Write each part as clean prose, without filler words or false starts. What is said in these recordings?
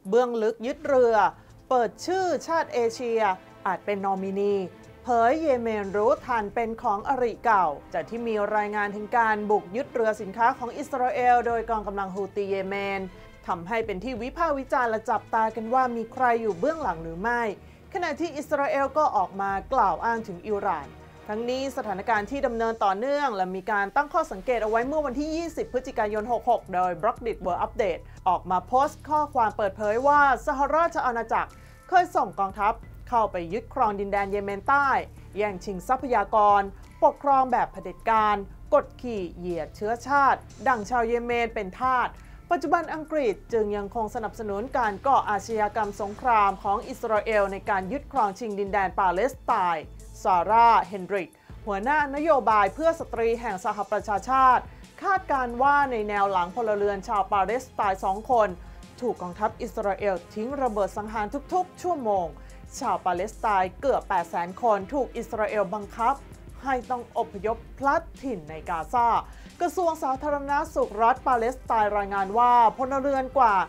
เบื้องลึกยึดเรือเปิดชื่อชาติเอเชียอาจเป็นนอมินีเผยเยเมนรู้ทันเป็นของอริเก่าจากที่มีรายงานถึงการบุกยึดเรือสินค้าของอิสราเอลโดยกองกำลังฮูตีเยเมนทำให้เป็นที่วิพากษ์วิจารณ์และจับตากันว่ามีใครอยู่เบื้องหลังหรือไม่ขณะที่อิสราเอลก็ออกมากล่าวอ้างถึงอิหร่านทั้งนี้สถานการณ์ที่ดำเนินต่อเนื่องและมีการตั้งข้อสังเกตเอาไว้เมื่อวันที่ 20 พฤศจิกายน 66 โดย Blockdit World Update ออกมาโพสต์ข้อความเปิดเผยว่าสหราชอาณาจักรเคยส่งกองทัพเข้าไปยึดครองดินแดนเยเมนใต้แย่งชิงทรัพยากรปกครองแบบเผด็จการกดขี่เหยียดเชื้อชาติดั่งชาวเยเมนเป็นทาสปัจจุบันอังกฤษจึงยังคงสนับสนุนการก่ออาชญากรรมสงครามของอิสราเอลในการยึดครองชิงดินแดนปาเลสไตน์ซาร่าเฮนดริกหัวหน้านโยบายเพื่อสตรีแห่งสหประชาชาติคาดการว่าในแนวหลังพลเรือนชาวปาเลสไตน์2 คนถูกกองทัพอิสราเอลทิ้งระเบิดสังหารทุกๆชั่วโมงชาวปาเลสไตน์เกือบ 800,000 คนถูกอิสราเอลบังคับให้ต้องอพยพพลัดถิ่นในกาซากระทรวงสาธารณสุขรัฐปาเลสไตน์รายงานว่าพลเรือนกว่า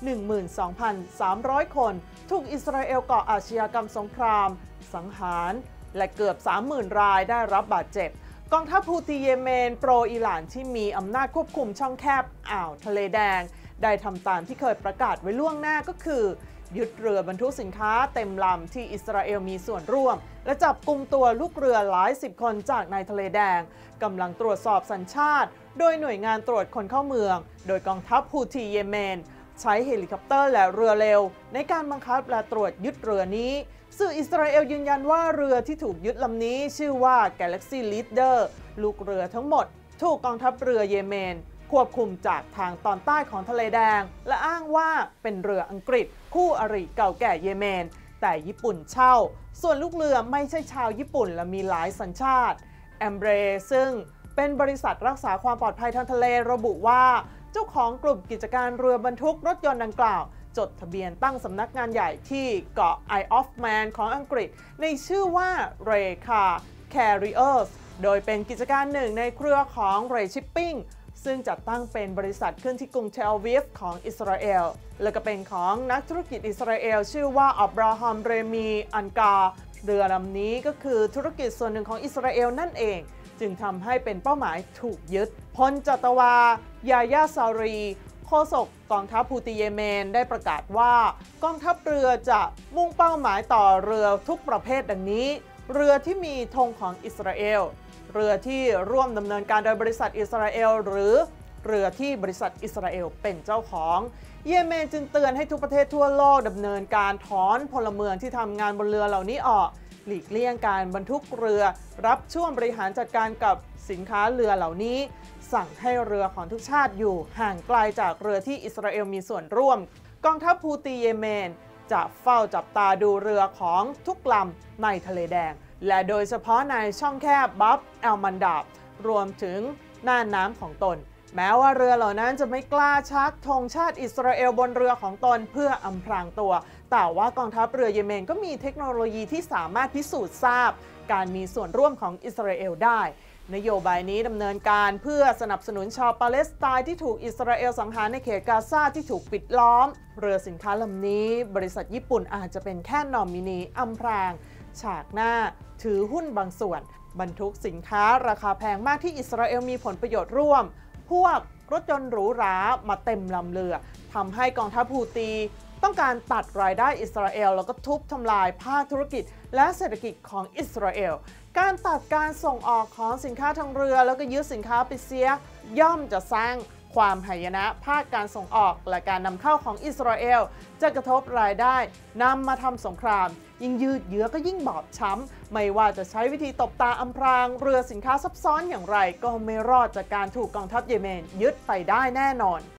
12,300 คนถูกอิสราเอลก่ออาชญากรรมสงครามสังหารและเกือบ 30,000 รายได้รับบาดเจ็บกองทัพฮูตีเยเมนโปรอิหร่านที่มีอำนาจควบคุมช่องแคบอ่าวทะเลแดงได้ทำตามที่เคยประกาศไว้ล่วงหน้าก็คือยึดเรือบรรทุกสินค้าเต็มลำที่อิสราเอลมีส่วนร่วมและจับกุมตัวลูกเรือหลายสิบคนจากในทะเลแดงกำลังตรวจสอบสัญชาติโดยหน่วยงานตรวจคนเข้าเมืองโดยกองทัพฮูตีเยเมนใช้เฮลิคอปเตอร์และเรือเร็วในการบังคับและตรวจยึดเรือนี้สื่ออิสราเอลยืนยันว่าเรือที่ถูกยึดลำนี้ชื่อว่า Galaxy Leader ลูกเรือทั้งหมดถูกกองทัพเรือเยเมนควบคุมจากทางตอนใต้ของทะเลแดงและอ้างว่าเป็นเรืออังกฤษคู่อริเก่าแก่เยเมนแต่ญี่ปุ่นเช่าส่วนลูกเรือไม่ใช่ชาวญี่ปุ่นและมีหลายสัญชาติแอมเบรซึ่งเป็นบริษัทรักษาความปลอดภัยทางทะเลระบุว่าเจ้าของกลุ่มกิจการเรือบรรทุกรถยนต์ดังกล่าวจดทะเบียนตั้งสำนักงานใหญ่ที่เกาะ Isle of Man ของอังกฤษในชื่อว่า Ray Car Carriers โดยเป็นกิจการหนึ่งในเครือของ Ray Shipping ซึ่งจัดตั้งเป็นบริษัทขึ้นที่กรุงเทลอาวีฟของอิสราเอลและก็เป็นของนักธุรกิจอิสราเอลชื่อว่าอับราฮัมเรมีอันกาเรือลำนี้ก็คือธุรกิจส่วนหนึ่งของอิสราเอลนั่นเองจึงทำให้เป็นเป้าหมายถูกยึดพลจัตวายายาซารีโฆษกกองทัพฮูตีเยเมนได้ประกาศว่ากองทัพเรือจะมุ่งเป้าหมายต่อเรือทุกประเภทดังนี้เรือที่มีธงของอิสราเอลเรือที่ร่วมดำเนินการโดยบริษัทอิสราเอลหรือเรือที่บริษัทอิสราเอลเป็นเจ้าของเยเมนจึงเตือนให้ทุกประเทศทั่วโลกดำเนินการถอนพลเมืองที่ทำงานบนเรือเหล่านี้ออกหลีกเลี่ยงการบรรทุกเรือรับช่วงบริหารจัดการกับสินค้าเรือเหล่านี้สั่งให้เรือของทุกชาติอยู่ห่างไกลจากเรือที่อิสราเอลมีส่วนร่วมกองทัพฮูตีเยเมนจะเฝ้าจับตาดูเรือของทุกลำในทะเลแดงและโดยเฉพาะในช่องแคบบับแอลมันดาบรวมถึงน่านน้ำของตนแม้ว่าเรือเหล่านั้นจะไม่กล้าชักธงชาติอิสราเอลบนเรือของตนเพื่ออำพรางตัวแต่ว่ากองทัพเรือเยเมนก็มีเทคโนโลยีที่สามารถพิสูจน์ทราบการมีส่วนร่วมของอิสราเอลได้นโยบายนี้ดำเนินการเพื่อสนับสนุนชาวปาเลสไตน์ที่ถูกอิสราเอลสังหารในเขตกาซาที่ถูกปิดล้อมเรือสินค้าลำนี้บริษัทญี่ปุ่นอาจจะเป็นแค่นอมินีอำพรางฉากหน้าถือหุ้นบางส่วนบรรทุกสินค้าราคาแพงมากที่อิสราเอลมีผลประโยชน์ร่วมพวกรถยนต์หรูหรามาเต็มลำเรือทำให้กองทัพฮูตีต้องการตัดรายได้อิสราเอลแล้วก็ทุบทำลายภาคธุรกิจและเศรษฐกิจของอิสราเอลการตัดการส่งออกของสินค้าทางเรือแล้วก็ยึดสินค้าไปเสียย่อมจะสร้างความหายนะภาคการส่งออกและการนำเข้าของอิสราเอลจะกระทบรายได้นำมาทำสงครามยิ่งยืดเยื้อก็ยิ่งบอบช้ำไม่ว่าจะใช้วิธีตบตาอำพรางเรือสินค้าซับซ้อนอย่างไรก็ไม่รอดจากการถูกกองทัพเยเมนยึดไปได้แน่นอน